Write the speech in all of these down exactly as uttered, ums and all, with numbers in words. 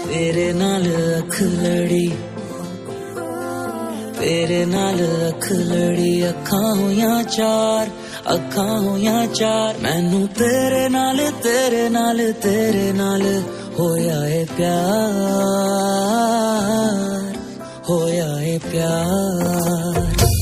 तेरे नाल अख लड़ी, तेरे नाल अख लड़ी, अखां होइयां चार, अखां होइयां चार। मैनू तेरे नाल तेरे नाल तेरे नाल होया है प्यार, होया है प्यार।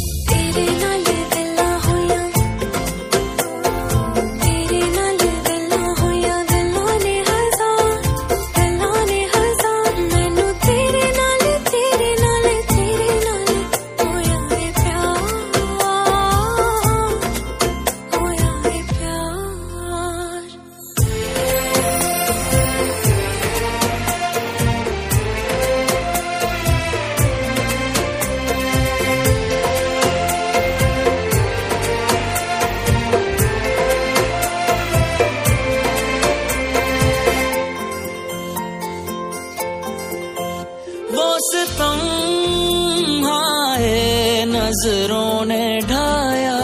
वो सितम हाय नजरों ने ढाया,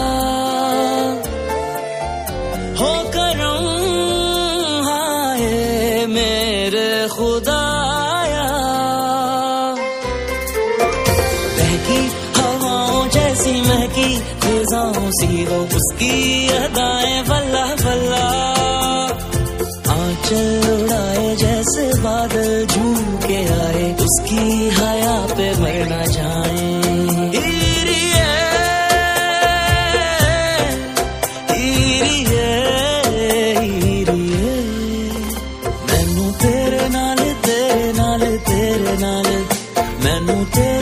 हो करम हाय मेरे खुदाया। बहकी हवाओं जैसी महकी फिजाओं सी वो उसकी अदाएं वल्ला वल्ला। आंचल उड़ाए जैसे बादल झूम के आए, उसकी हया पे मर ना जाए। हीरिए हीरिए हीरिए, मैनू तेरे नाल तेरे नाल तेरे नाल, मैनू तेरे